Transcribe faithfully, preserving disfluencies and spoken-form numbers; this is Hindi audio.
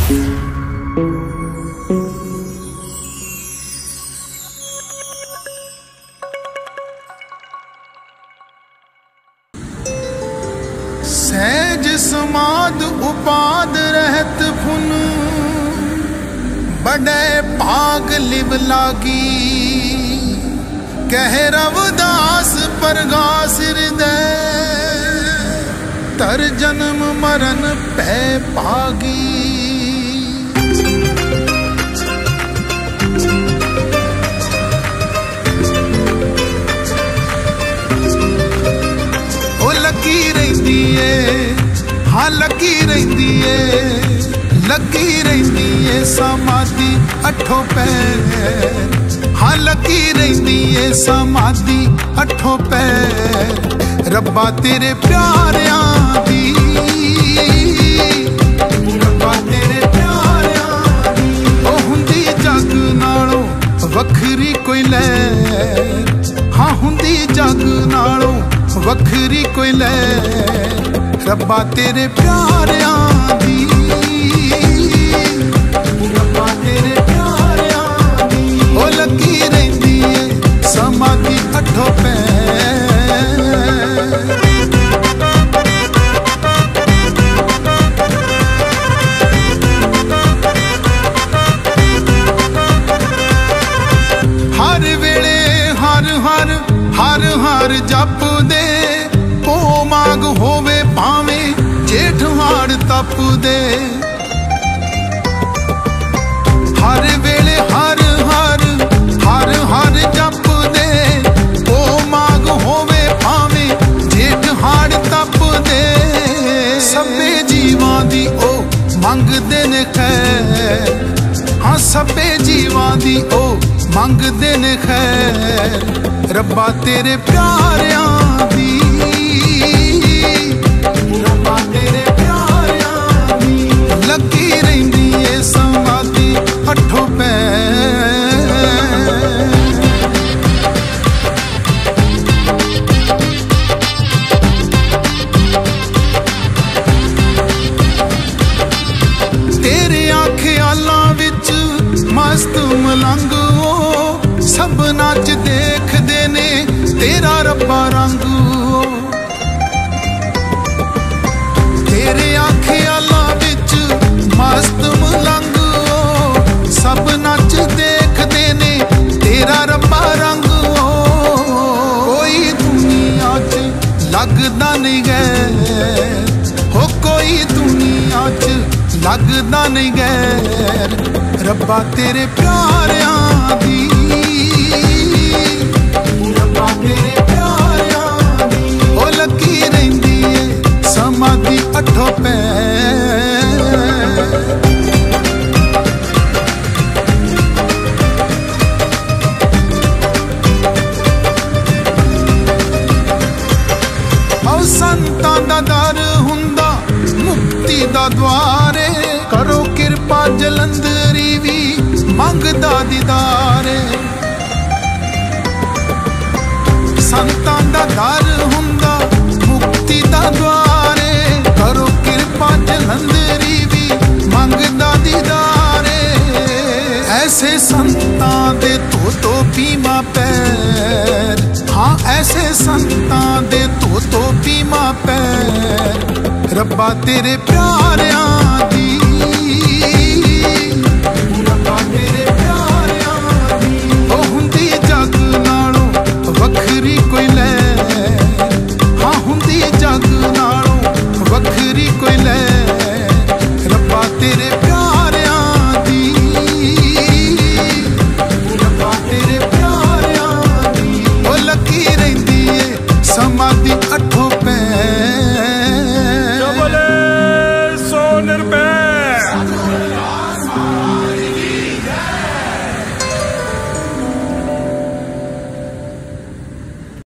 सहज समाद उपाद रहत फुन, बड़े भाग लिव लागी। कह रवदास परगास हृदय, तर जन्म मरण पै भागी। ओ लगी रहिंदी ए, हाँ लगी रहिंदी ए, लगी रहिंदी ए समाधि अठों पैर। हाँ लगी रहिंदी ए समाधि अठों पैर। रब्बा तेरे प्यारियां दी, रब्बा तेरे प्यारियां दी। ओ हुंदी जग नालों वखरी कोई लैर, हाँ हुंदी जग नालों वखरी कोई लैर। रब्बा तेरे प्यारियां दी, रब्बा तेरे प्यारियां दी। ओ लगी रहिंदी ए समाधि अठों पैर। हर वेले हर हर हर हर जप दे, ओ माग होवे भावे जेठ हाड़ तप दे। हर वेले हर हर हर हर जप दे, ओ माग होवे भावे जेठ हाड़ तप दे। सबे जीवां दी ओ मंगदे ने खैर, हाँ सबे जीवां दी ओ मंगदे ने खैर। रब्बा तेरे प्यारियां दी, रब्बा तेरे प्यारियां दी। लगी रहिंदी ए समाधि अठों पैर। तेरे ख्यालां विच मस्त मलंग ओ, सब नाच देखदे ने तेरा रब्बा रंग ओ। तेरे ख्यालां विच मस्त मलंग ओ, सब नच देखदे ने तेरा रब्बा रंग ओ। कोई दुनिया च लगदा नहीं गैर, हो कोई दुनिया च लगदा नहीं गैर। रब्बा तेरे प्यारियां दी, रब्बा तेरे प्यारियां दी। ओ लगी रहिंदी ए समाधि अठों पैर। औ संतां दा दर हुंदा मुक्ति दा द्वारे। करो किरपा जलंधरी भी मंगदा दीदारे। संतां दा दर हुंदा मुक्ति दा द्वारे। करो किरपा जलंधरी भी मंगदा दीदारे। ऐसे संतां दे तो तो पीमा पैर, हाँ ऐसे संतां दे तो तो पीमा पैर। रब्बा तेरे प्यारियां